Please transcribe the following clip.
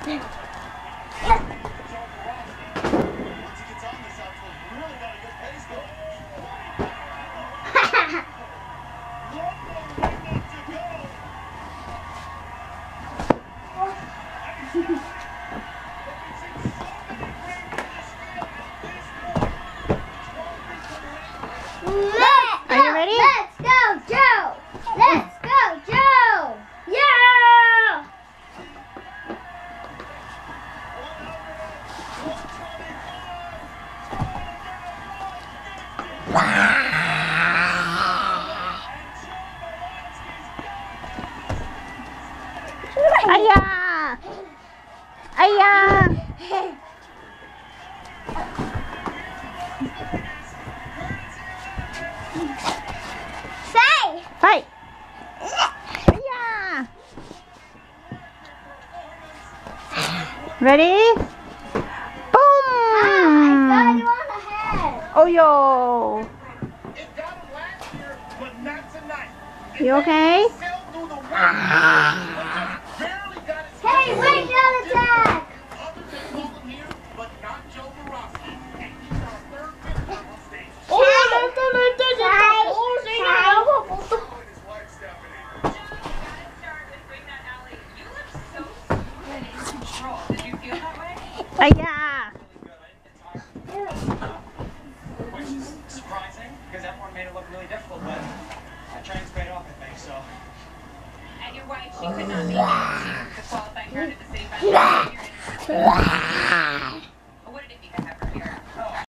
Are you ready? Let's go, Joe! Let's go, Joe! Yeah! Aya! Aya! Say! Fight! Aya! Ready? Boom! I got you on the head. Oh yo! It got him last year, but not tonight. You okay? Sailed through the water, barely got his Hey, wait, don't attack! Other than Colin here, but not Joe Borowski. And he's our third pitcher on stage. And his wife, Stephanie. Aya! Which is surprising because everyone made it look really difficult, but that train's paid off, I think, so. And your wife, she could not make it to qualifying round at the same time.